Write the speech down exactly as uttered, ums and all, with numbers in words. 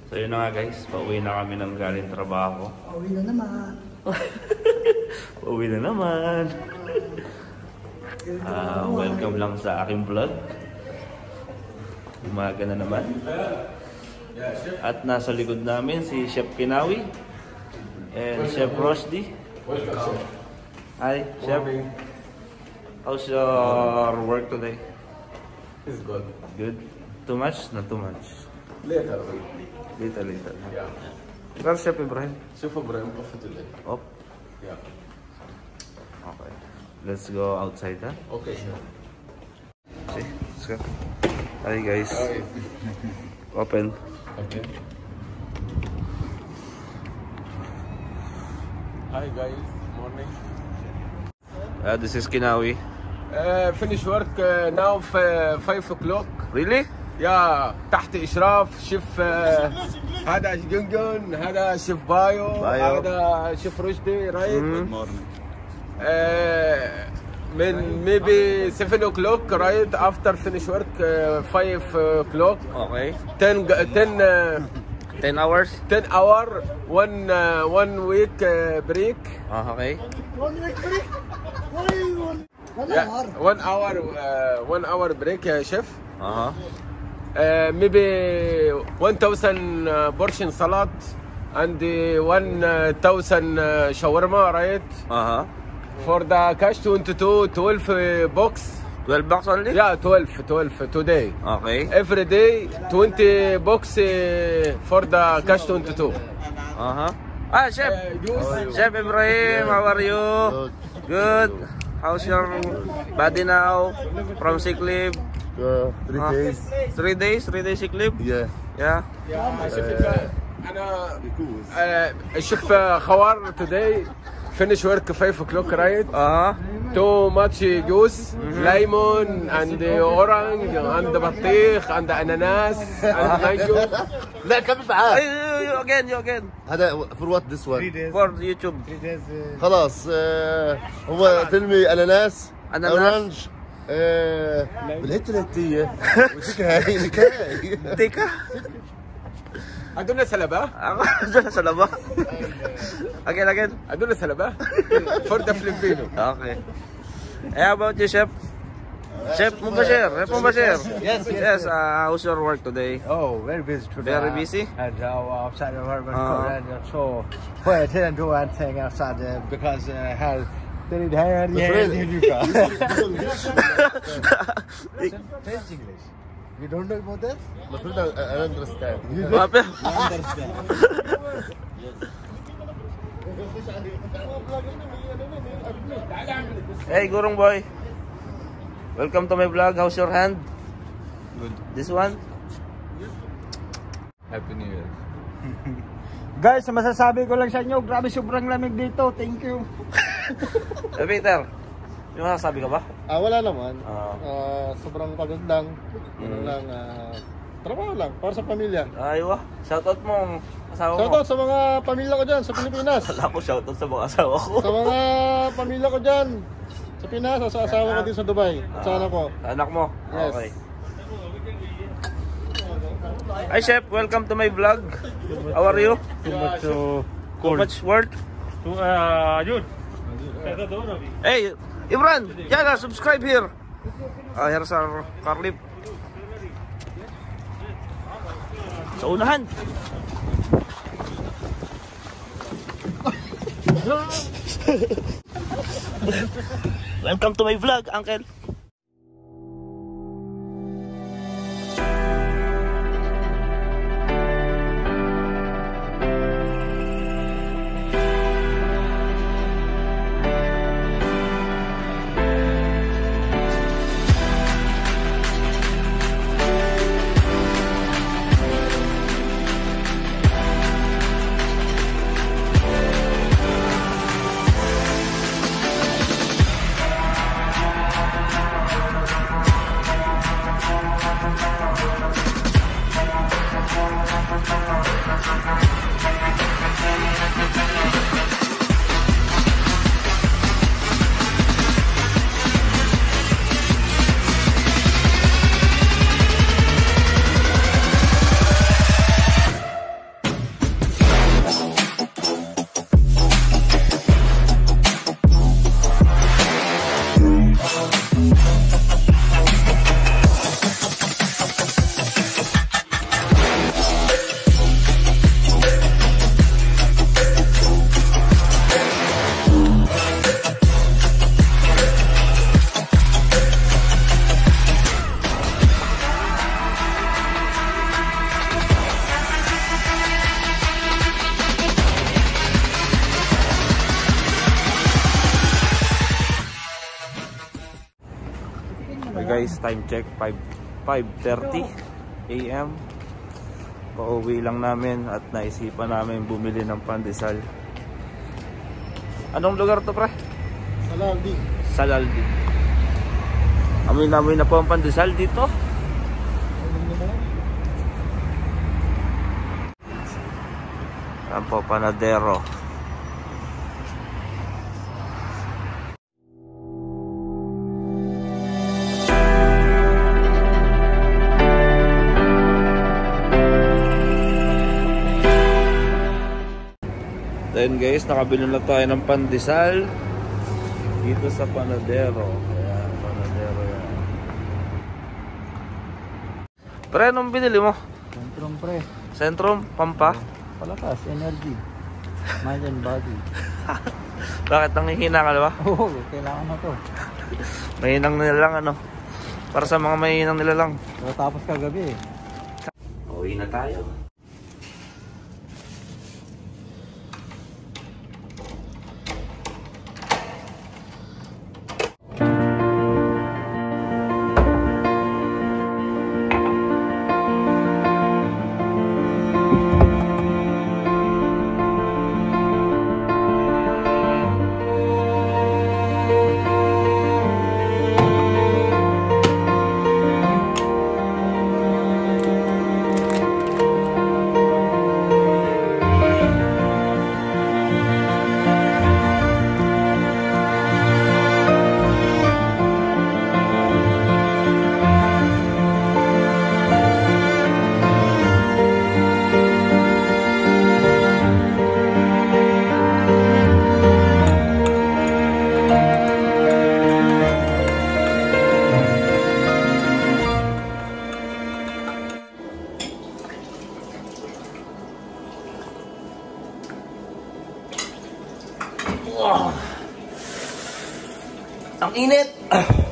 So yun na nga guys, pauwi na kami ng galing trabaho. Pauwi na naman. Pauwi na naman. Uh, welcome lang sa aking vlog. Umaga na naman. At nasa likod namin si Chef Kinawi and Chef Rusty. Hi, Chef. How's your work today? It's good. Good. Too much? Not too much. Later. Later, later. Yeah. Where's Chef Ibrahim? Chef Ibrahim off today. Off? Yeah. Okay. Let's go outside, huh? Okay. See, let's go. Hi guys. Hi. Open. Okay. Hi guys. Morning. Uh, this is Kinawi. Uh, finish work uh, now في five o'clock. Really? يا تحت إشراف شيف uh, هذا جنجن هذا شيف بايو, بايو. هذا شيف رشدي رايت. Mm. Uh, من maybe seven o'clock right after finish work uh, five o'clock. Okay. ten ten uh, ten hours? ten hour one uh, one week uh, break. Uh, okay. One week break? Why one? One Yeah, hour? one hour uh, one hour break uh, chef. Uh-huh. Uh, maybe one thousand uh, portion salad and uh, one thousand uh, shawarma, right? Uh-huh. For the cash twenty-two, twelve uh, box. twelve bucks only? Yeah, twelve, twelve today. Okay. Every day, twenty box uh, for the cash twenty-two. Uh-huh. Ah, Chef! Uh, juice. Chef Ibrahim, how are you? Good. How's your body now? From sick leave? Uh, three Ah. days. Three days? Three days sick leave? Yeah. Yeah. Yeah, Chef, أنا uh, Chef Khawar today finish work five o'clock, right? Uh-huh. Too much juice, lemon and orange and بطيخ and ananas and mango. لا كمل معاه. Ay, you again, you again. هذا for what this one؟ For YouTube. خلاص آه، هو فيلمي اناناس أناناس. اورانج آه، بالهت الهتية وتكهي نكاي. Tika? أدونا سلبة. Ako, dyan sa laba. Again, again. أدونا سلبة. For the Filipino. Okay. Eh, how about you, Chef? Chef Mubashir, Chef Mubashir. Yes, yes, Yes, uh, how's your work today? Oh, very busy today. Very busy? And uh, outside the apartment, Uh-huh. and uh, so well, I didn't do anything outside uh, because uh, I had didn't have any English. You don't know about that? المفروض I understand. Wape. Understand. Hey, Gurung boy. Welcome to my vlog. How's your hand? Good. This one? Happy New Year. Guys, masasabi ko lang sa inyo, grabe sobrang lamig dito. Thank you. Eh, Peter, may masasabi ka ba? Ah, wala naman. Ah. Ah, sobrang pagod lang. Ano Mm. lang, ah, trabaho lang para sa pamilya. Aywa. Shoutout mo. Asawa mo. Shoutout sa mga pamilya ko dyan sa Pilipinas. Wala ko shoutout sa mga asawa ko. Sa mga pamilya ko dyan sa Pinas, sa asawa ko din sa Dubai. At sa anak ko. Anak mo? Yes. Okay. Hi, Chef. Welcome to my vlog. How are you? Too much uh, Too much work? to uh, yun. Hey, Imran, Yaga, subscribe here. Ah, here's our car lift. Sa unahan. Welcome to my vlog, Uncle. guys, time check five thirty a m Pauwi lang namin at naisipan namin bumili ng pandesal. Anong lugar to, pre? Salaldi. Salaldi. Amoy-amoy na po ang pandesal dito. Yan po, panadero. Then guys, nakabili na tayo ng pandesal dito sa panadero. Ayan, panadero yan. Pre, anong binili mo? Sentrum pre. Sentrum, Pampa? Palakas, energy. Mind and body. Bakit nanghihina ka, diba? Oo, oh, kailangan na to. Mahinang nilalang ano? Para sa mga mahinang nilalang. Tapos kagabi eh. Uwi na tayo. Wow. Ang init.